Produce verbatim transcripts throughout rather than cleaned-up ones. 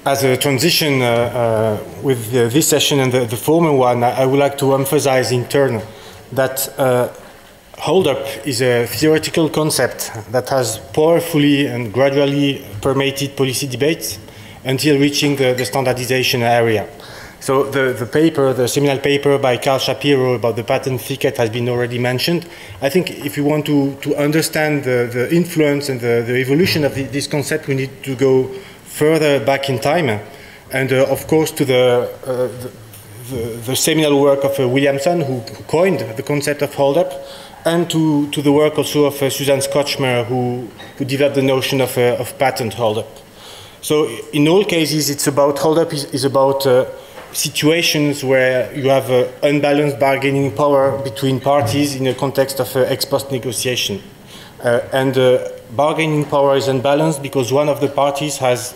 as a transition uh, uh, with uh, this session and the, the former one, I, I would like to emphasize in turn that uh, hold-up is a theoretical concept that has powerfully and gradually permeated policy debates until reaching the, the standardization area. So the, the paper, the seminal paper by Carl Shapiro about the patent thicket has been already mentioned. I think if you want to, to understand the, the influence and the, the evolution of the, this concept, we need to go further back in time. And uh, of course to the, uh, the, the, the seminal work of uh, Williamson, who coined the concept of hold-up, and to, to the work also of uh, Susan Scotchmer, who, who developed the notion of, uh, of patent hold-up. So in all cases, it's about hold-up is, is about uh, situations where you have uh, unbalanced bargaining power between parties in a context of uh, ex post negotiation. Uh, and uh, bargaining power is unbalanced because one of the parties has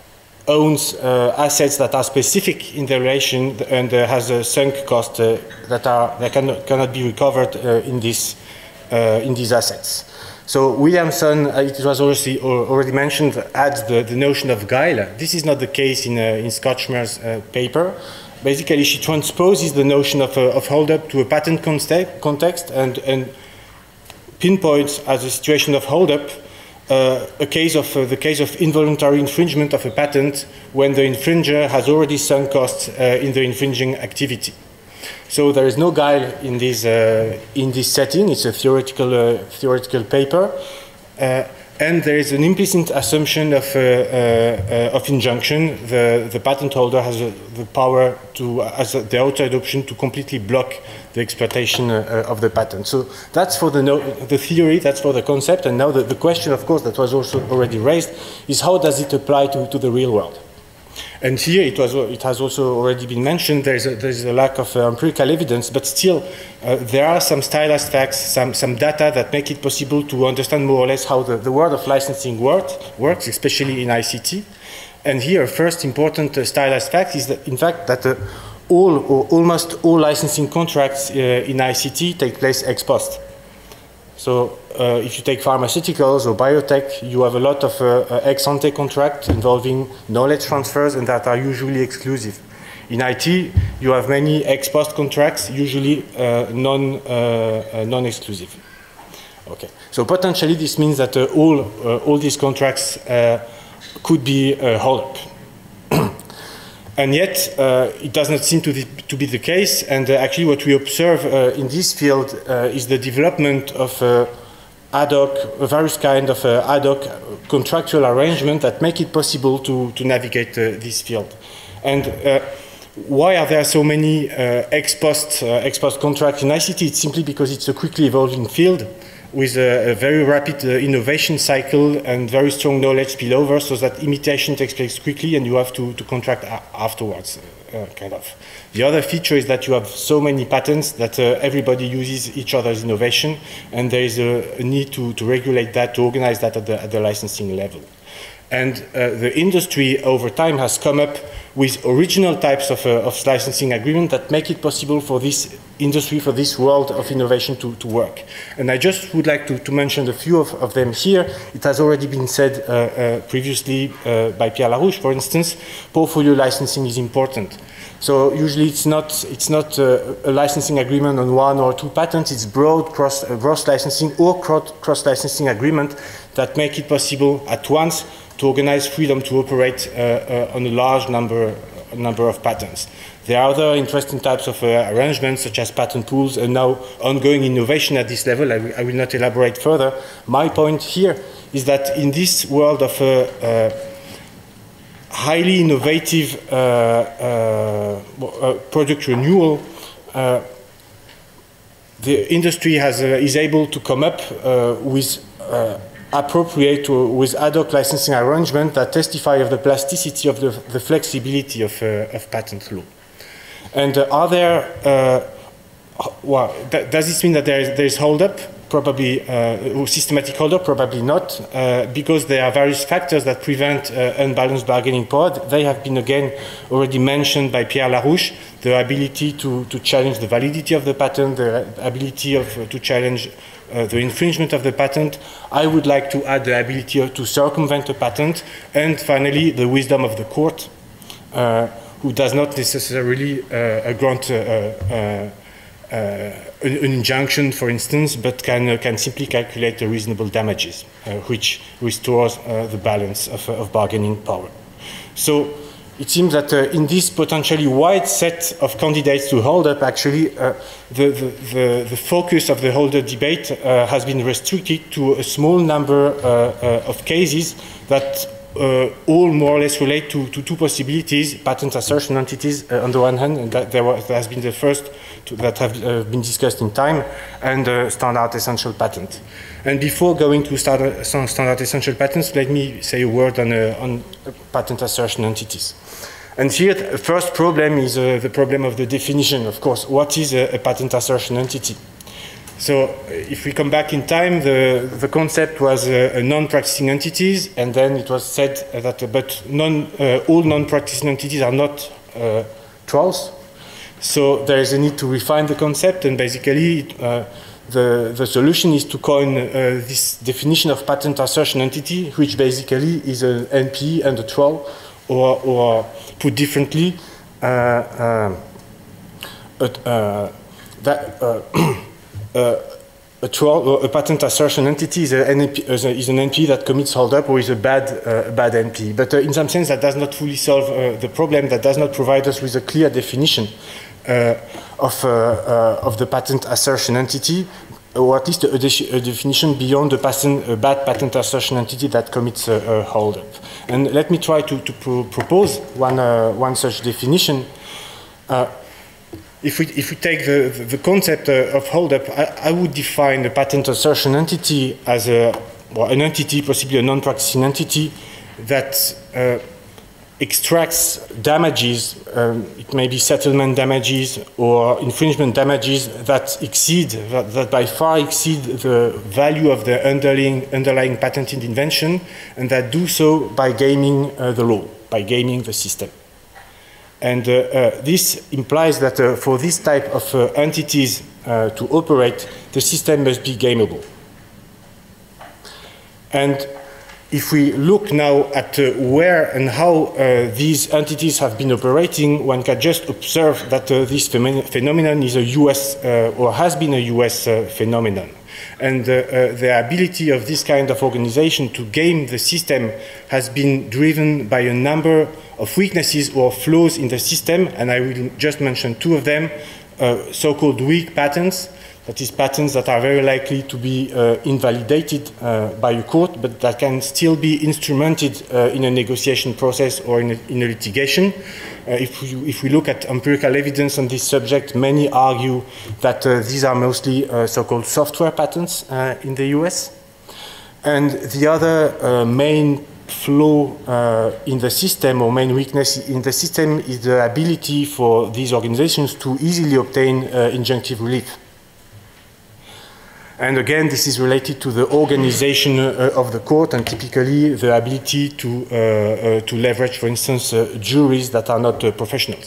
owns uh, assets that are specific in the relation and uh, has a sunk cost uh, that are that cannot, cannot be recovered uh, in this uh, in these assets. So Williamson, uh, it was already, already mentioned, adds the, the notion of guile. This is not the case in, uh, in Scotchmer's uh, paper. Basically, she transposes the notion of, uh, of hold-up to a patent context and, and pinpoints as a situation of hold-up uh, a case of uh, the case of involuntary infringement of a patent when the infringer has already sunk costs uh, in the infringing activity. So there is no guile in this, uh, in this setting. It's a theoretical, uh, theoretical paper. Uh, and there is an implicit assumption of, uh, uh, of injunction. The, the patent holder has uh, the power to, as the outside option, to completely block the exploitation uh, of the patent. So that's for the, no the theory, that's for the concept. And now the, the question, of course, that was also already raised is how does it apply to, to the real world? And here it, was, it has also already been mentioned, there's a, there's a lack of uh, empirical evidence, but still uh, there are some stylized facts, some, some data that make it possible to understand more or less how the, the world of licensing work, works, especially in I C T. And here, first important uh, stylized fact is that, in fact, that uh, all or almost all licensing contracts uh, in I C T take place ex post. So uh, if you take pharmaceuticals or biotech, you have a lot of uh, uh, ex-ante contracts involving knowledge transfers and that are usually exclusive. In I T, you have many ex-post contracts, usually uh, non, uh, uh, non-exclusive. Okay. So potentially this means that uh, all, uh, all these contracts uh, could be uh, held up. And yet, uh, it does not seem to, the, to be the case. And uh, actually what we observe uh, in this field uh, is the development of uh, ad hoc, various kind of uh, ad hoc contractual arrangement that make it possible to, to navigate uh, this field. And uh, why are there so many uh, ex-post uh, ex-post contracts in I C T? It's simply because it's a quickly evolving field with a, a very rapid uh, innovation cycle and very strong knowledge spillover, so that imitation takes place quickly and you have to, to contract afterwards, uh, kind of. The other feature is that you have so many patents that uh, everybody uses each other's innovation, and there is a, a need to, to regulate that, to organize that at the, at the licensing level. And uh, the industry over time has come up with original types of, uh, of licensing agreement that make it possible for this industry, for this world of innovation to, to work. And I just would like to, to mention a few of, of them here. It has already been said uh, uh, previously uh, by Pierre Larouche, for instance, portfolio licensing is important. So usually it's not, it's not uh, a licensing agreement on one or two patents, it's broad cross, uh, cross licensing or cross licensing agreement that make it possible at once to organize freedom to operate uh, uh, on a large number, uh, number of patents. There are other interesting types of uh, arrangements, such as patent pools, and now ongoing innovation at this level. I, I will not elaborate further. My point here is that in this world of uh, uh, highly innovative uh, uh, uh, product renewal, uh, the industry has, uh, is able to come up uh, with uh, appropriate or with ad hoc licensing arrangement that testify of the plasticity of the, the flexibility of, uh, of patent law. And uh, are there, uh, well, th does this mean that there is, there is hold-up? Probably, uh, systematic hold-up? Probably not, uh, because there are various factors that prevent uh, unbalanced bargaining power. They have been again already mentioned by Pierre Larouche, the ability to, to challenge the validity of the patent, the ability of, uh, to challenge Uh, the infringement of the patent. I would like to add the ability to circumvent a patent, and finally the wisdom of the court, uh, who does not necessarily uh, grant uh, uh, uh, an, an injunction, for instance, but can, uh, can simply calculate the reasonable damages, uh, which restores uh, the balance of, uh, of bargaining power. So it seems that uh, in this potentially wide set of candidates to hold up, actually, uh, the, the, the, the focus of the holder debate uh, has been restricted to a small number uh, uh, of cases that uh, all more or less relate to, to two possibilities: patent assertion entities uh, on the one hand, and that there, was, there has been the first to, that have uh, been discussed in time, and uh, standard essential patent. And before going to standard, standard essential patents, let me say a word on, uh, on patent assertion entities. And here, the first problem is uh, the problem of the definition, of course. What is a, a patent assertion entity? So if we come back in time, the, the concept was uh, non-practicing entities, and then it was said that uh, but non, uh, all non-practicing entities are not uh, trolls. So there is a need to refine the concept, and basically uh, the, the solution is to coin uh, this definition of patent assertion entity, which basically is an N P and a troll, or, or put differently, uh, uh, uh, that uh, uh, a, troll, or a patent assertion entity is, a N P, is an N P that commits hold-up or is a bad, uh, bad N P. But uh, in some sense, that does not fully solve uh, the problem. That does not provide us with a clear definition uh, of, uh, uh, of the patent assertion entity, or at least a, de a definition beyond the patent, a bad patent assertion entity that commits a, a hold-up. And let me try to, to pro propose one, uh, one such definition. Uh, if, we, if we take the, the, the concept uh, of hold-up, I, I would define the patent assertion entity as a, well, an entity, possibly a non-practicing entity, that uh, extracts damages, um, it may be settlement damages or infringement damages that exceed, that, that by far exceed the value of the underlying, underlying patented invention, and that do so by gaming uh, the law, by gaming the system. And uh, uh, this implies that uh, for this type of uh, entities uh, to operate, the system must be gameable. And if we look now at uh, where and how uh, these entities have been operating, one can just observe that uh, this phenomenon is a U S uh, or has been a U S uh, phenomenon. And uh, uh, the ability of this kind of organization to game the system has been driven by a number of weaknesses or flaws in the system, and I will just mention two of them, uh, so-called weak patents. That is, patents that are very likely to be uh, invalidated uh, by a court, but that can still be instrumented uh, in a negotiation process or in a, in a litigation. Uh, if, we, if we look at empirical evidence on this subject, many argue that uh, these are mostly uh, so-called software patents uh, in the U S. And the other uh, main flaw uh, in the system, or main weakness in the system, is the ability for these organizations to easily obtain uh, injunctive relief. And again, this is related to the organization uh, of the court, and typically the ability to, uh, uh, to leverage, for instance, uh, juries that are not uh, professionals.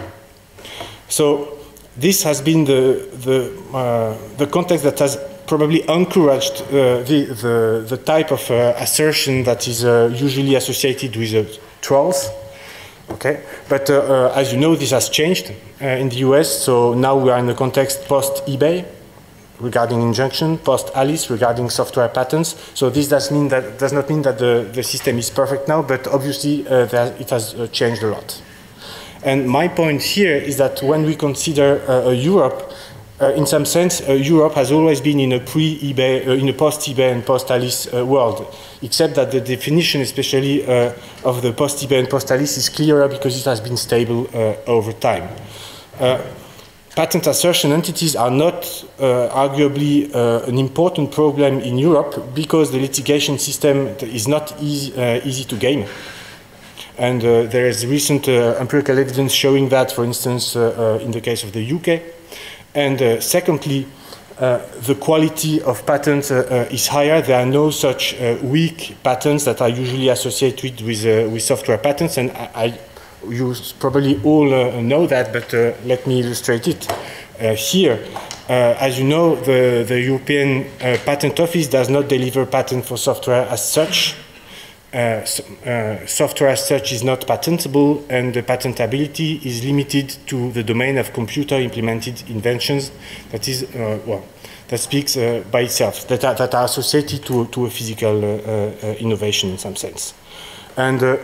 So this has been the, the, uh, the context that has probably encouraged uh, the, the, the type of uh, assertion that is uh, usually associated with uh, trolls. Okay, but uh, uh, as you know, this has changed uh, in the U S, so now we are in the context post-eBay regarding injunction, post-Alice regarding software patents. So this does, mean that, does not mean that the, the system is perfect now, but obviously uh, there, it has uh, changed a lot. And my point here is that when we consider uh, Europe, uh, in some sense, uh, Europe has always been in a pre-eBay, uh, in a post-eBay and post-Alice uh, world, except that the definition, especially uh, of the post-eBay and post-Alice, is clearer because it has been stable uh, over time. Uh, Patent assertion entities are not uh, arguably uh, an important problem in Europe because the litigation system is not easy, uh, easy to game. And uh, there is recent uh, empirical evidence showing that, for instance, uh, uh, in the case of the U K. And uh, secondly, uh, the quality of patents uh, uh, is higher. There are no such uh, weak patents that are usually associated with, uh, with software patents. And I, I You probably all uh, know that, but uh, let me illustrate it uh, here. Uh, as you know, the, the European uh, Patent Office does not deliver patent for software as such. uh, so, uh, software as such is not patentable, and the patentability is limited to the domain of computer-implemented inventions. That is, uh, well, that speaks uh, by itself, that are, that are associated to, to a physical uh, uh, innovation in some sense. And uh,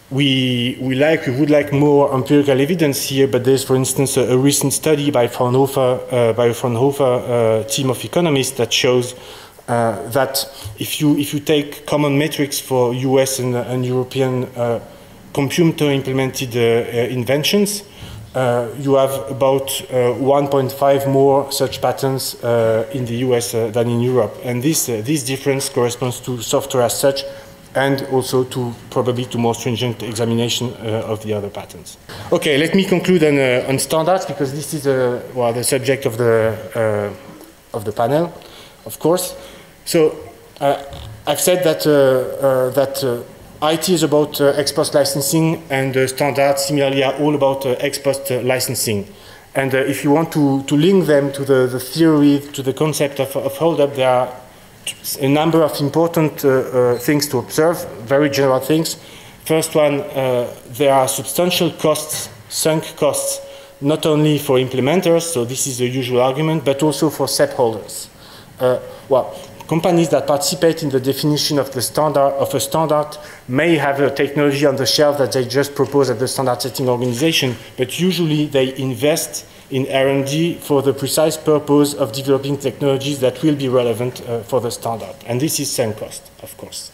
we, we, like, we would like more empirical evidence here, but there's, for instance, a, a recent study by Fraunhofer, uh, by a Fraunhofer uh, team of economists that shows uh, that if you, if you take common metrics for U S and, and European uh, computer-implemented uh, uh, inventions, Uh, you have about uh, one point five more such patents uh, in the U S uh, than in Europe. And this, uh, this difference corresponds to software as such, and also to probably to more stringent examination uh, of the other patents. Okay, let me conclude on, uh, on standards, because this is uh, well, the subject of the, uh, of the panel, of course. So uh, I've said that, uh, uh, that uh, I T is about uh, ex post licensing, and uh, standards similarly are all about uh, ex post uh, licensing. And uh, if you want to, to link them to the, the theory, to the concept of, of hold-up, there are a number of important uh, uh, things to observe, very general things. First one, uh, there are substantial costs, sunk costs, not only for implementers, so this is the usual argument, but also for S E P holders. Uh, well, companies that participate in the definition of the standard of a standard may have a technology on the shelf that they just propose at the standard setting organization, but usually they invest in R and D for the precise purpose of developing technologies that will be relevant uh, for the standard. And this is sunk cost, of course.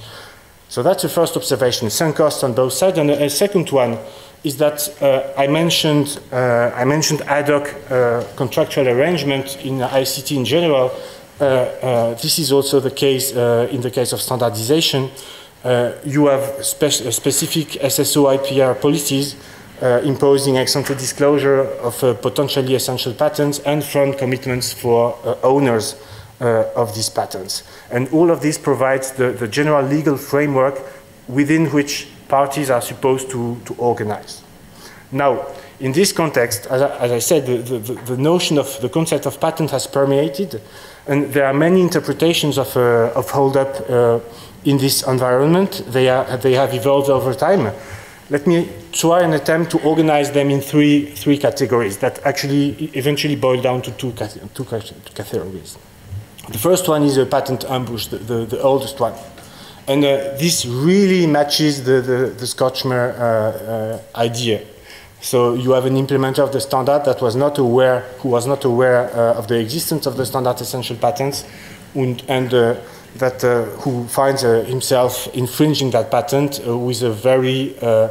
So that's the first observation, sunk cost on both sides. And a, a second one is that uh, I mentioned uh, I mentioned ad hoc uh, contractual arrangement in I C T in general. Uh, uh, this is also the case uh, in the case of standardization. Uh, you have spe specific S S O I P R policies uh, imposing ex-ante disclosure of uh, potentially essential patents and front commitments for uh, owners uh, of these patents. And all of this provides the, the general legal framework within which parties are supposed to, to organize. Now, in this context, as I, as I said, the, the, the notion of the concept of patent has permeated, and there are many interpretations of, uh, of hold-up uh, in this environment. They, are, they have evolved over time. Let me try and attempt to organize them in three, three categories that actually eventually boil down to two, two categories. The first one is a patent ambush, the, the, the oldest one. And uh, this really matches the, the, the Scotchmer uh, uh, idea. So you have an implementer of the standard that was not aware, who was not aware uh, of the existence of the standard essential patents, and, and uh, that uh, who finds uh, himself infringing that patent uh, with a very uh,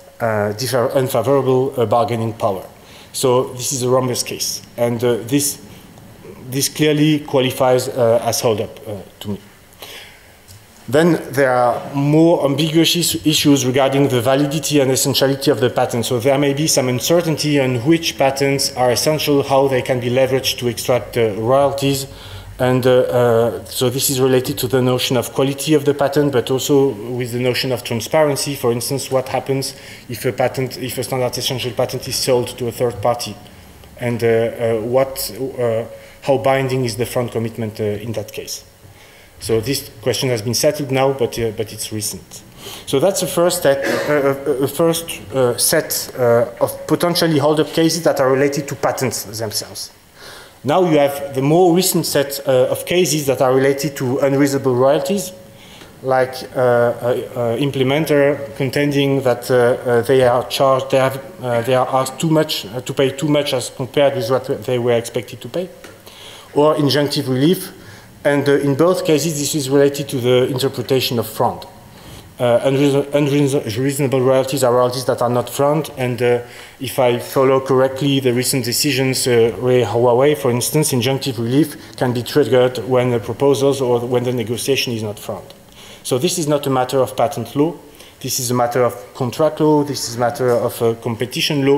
uh, unfavorable uh, bargaining power. So this is a rhombus case, and uh, this this clearly qualifies uh, as hold-up uh, to me. Then there are more ambiguous issues regarding the validity and essentiality of the patent. So there may be some uncertainty on which patents are essential, how they can be leveraged to extract uh, royalties. And uh, uh, so this is related to the notion of quality of the patent, but also with the notion of transparency. For instance, what happens if a patent, if a standard essential patent is sold to a third party? And uh, uh, what, uh, how binding is the front commitment uh, in that case? So this question has been settled now, but, uh, but it's recent. So that's the first, set, uh, uh, first uh, set uh, of potentially hold-up cases that are related to patents themselves. Now you have the more recent set uh, of cases that are related to unreasonable royalties, like uh, uh, implementer contending that uh, uh, they are charged, they, have, uh, they are asked too much, uh, to pay too much as compared with what they were expected to pay, or injunctive relief. And uh, in both cases, this is related to the interpretation of front. Uh, unreasonable royalties are royalties that are not front, and uh, if I follow correctly the recent decisions, uh, Huawei, for instance, injunctive relief can be triggered when the proposals or when the negotiation is not front. So this is not a matter of patent law. This is a matter of contract law. This is a matter of uh, competition law.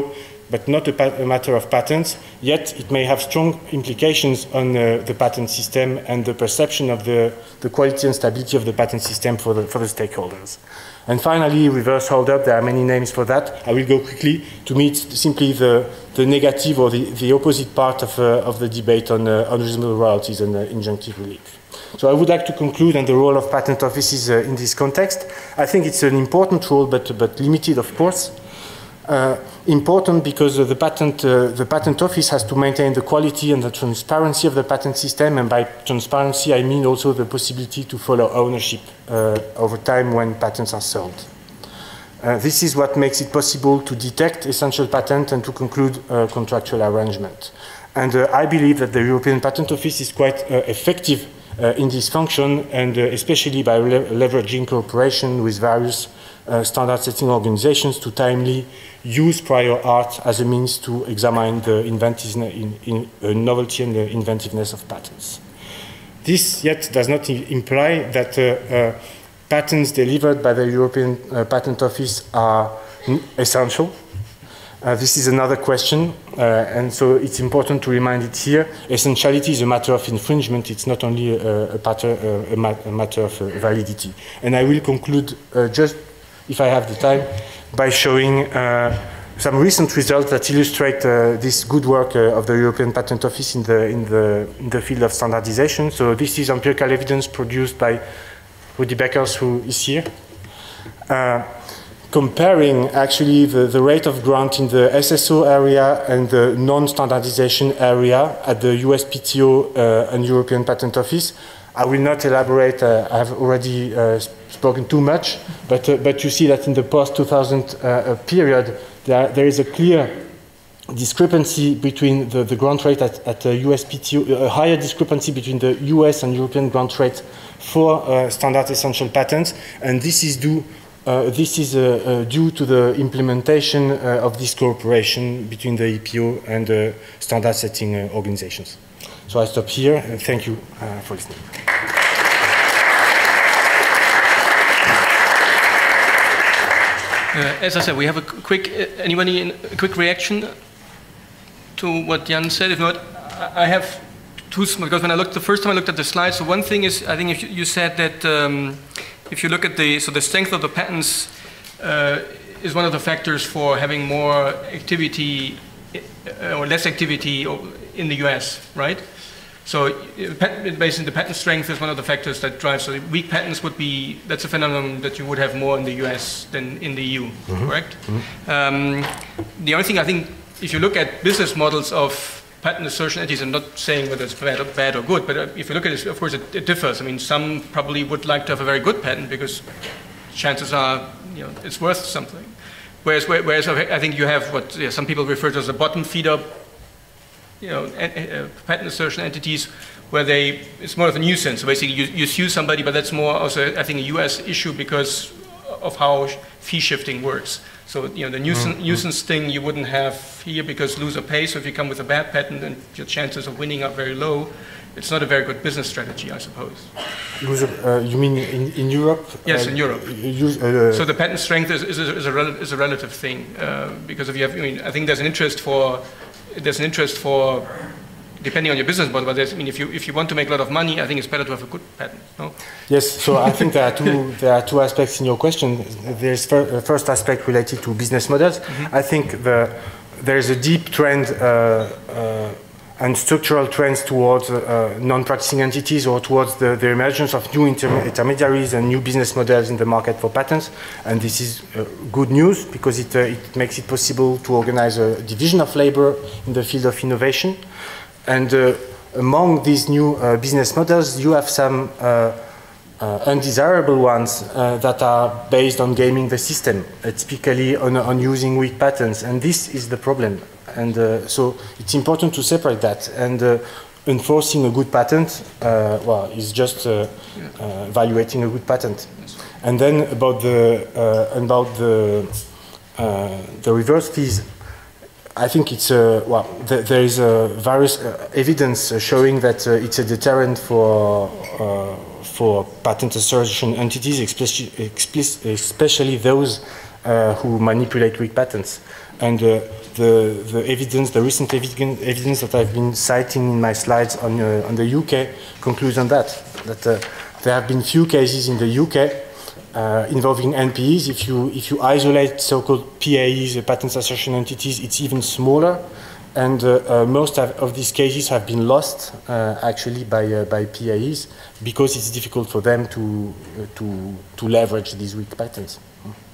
but not a, a matter of patents, yet it may have strong implications on uh, the patent system and the perception of the, the quality and stability of the patent system for the, for the stakeholders. And finally, reverse hold-up, there are many names for that. I will go quickly. To me, it's simply the, the negative or the, the opposite part of, uh, of the debate on uh, unreasonable royalties and uh, injunctive relief. So I would like to conclude on the role of patent offices uh, in this context. I think it's an important role, but, but limited, of course. Uh, important because uh, the, patent, uh, the patent office has to maintain the quality and the transparency of the patent system, and by transparency I mean also the possibility to follow ownership uh, over time when patents are sold. Uh, this is what makes it possible to detect essential patent and to conclude uh, contractual arrangement. And uh, I believe that the European Patent Office is quite uh, effective uh, in this function, and uh, especially by le leveraging cooperation with various uh, standard setting organizations to timely use prior art as a means to examine the inventiveness, in, in, uh, novelty and the inventiveness of patents. This yet does not imply that uh, uh, patents delivered by the European uh, Patent Office are essential. Uh, this is another question, uh, and so it's important to remind it here. Essentiality is a matter of infringement. It's not only a, a, matter, uh, a, ma a matter of uh, validity. And I will conclude, uh, just if I have the time, by showing uh, some recent results that illustrate uh, this good work uh, of the European Patent Office in the, in, the, in the field of standardization. So this is empirical evidence produced by Rudy Beckers, who is here. Uh, comparing actually the, the rate of grant in the S S O area and the non-standardization area at the U S P T O uh, and European Patent Office. I will not elaborate, uh, I have already uh, spoken too much, but, uh, but you see that in the post two thousand uh, period, there, there is a clear discrepancy between the, the grant rate at, at the U S P T O, a higher discrepancy between the U S and European grant rate for uh, standard essential patents, and this is due Uh, this is uh, uh, due to the implementation uh, of this cooperation between the E P O and the standard setting uh, organizations. So I stop here, and thank you uh, for listening. Uh, as I said, we have a quick, uh, anybody in, a quick reaction to what Yann said? If not, I have two, because when I looked, the first time I looked at the slides, so one thing is, I think if you, you said that um, if you look at the, so the strength of the patents uh, is one of the factors for having more activity uh, or less activity in the U S, right? So basically the patent strength is one of the factors that drives, so weak patents would be, that's a phenomenon that you would have more in the U S than in the E U, mm-hmm. correct? Mm-hmm. um, the only thing I think, if you look at business models of patent assertion entities, I'm not saying whether it's bad or, bad or good, but if you look at it, of course, it, it differs. I mean, some probably would like to have a very good patent because chances are, you know, it's worth something. Whereas, whereas I think you have what yeah, some people refer to as the bottom feeder, you know, uh, patent assertion entities, where they, it's more of a nuisance. So basically, you, you sue somebody, but that's more also, I think, a U S issue because of how fee shifting works. So, you know, the nuisance, mm-hmm. nuisance thing you wouldn't have here because loser pays. So if you come with a bad patent and your chances of winning are very low, it's not a very good business strategy, I suppose. Uh, you mean in, in Europe? Yes, uh, in Europe. Use, uh, so the patent strength is, is, a, is, a, rel is a relative thing uh, because if you have, I mean, I think there's an interest for, there's an interest for, depending on your business model, but there's, I mean, if you if you want to make a lot of money, I think it's better to have a good patent. No? Yes. So I think there are two there are two aspects in your question. There's the first aspect related to business models. Mm-hmm. I think the there is a deep trend uh, uh, and structural trends towards uh, non-practicing entities or towards the, the emergence of new inter intermediaries and new business models in the market for patents. And this is uh, good news because it uh, it makes it possible to organize a division of labor in the field of innovation. And uh, among these new uh, business models, you have some uh, uh, undesirable ones uh, that are based on gaming the system, uh, typically on, on using weak patents. And this is the problem. And uh, so it's important to separate that. And uh, enforcing a good patent, uh, well, is just uh, uh, evaluating a good patent. And then about the, uh, about the, uh, the reverse fees, I think it's a, well, th there is a various uh, evidence uh, showing that uh, it's a deterrent for uh, for patent assertion entities, especially, especially those uh, who manipulate weak patents. And uh, the, the evidence, the recent evidence, evidence that I've been citing in my slides on, uh, on the U K concludes on that, that uh, there have been few cases in the U K uh, involving N P Es. If you, if you isolate so-called P A Es, uh, patent assertion entities, it's even smaller. And uh, uh, most of, of these cases have been lost, uh, actually, by, uh, by P A Es because it's difficult for them to, uh, to, to leverage these weak patents.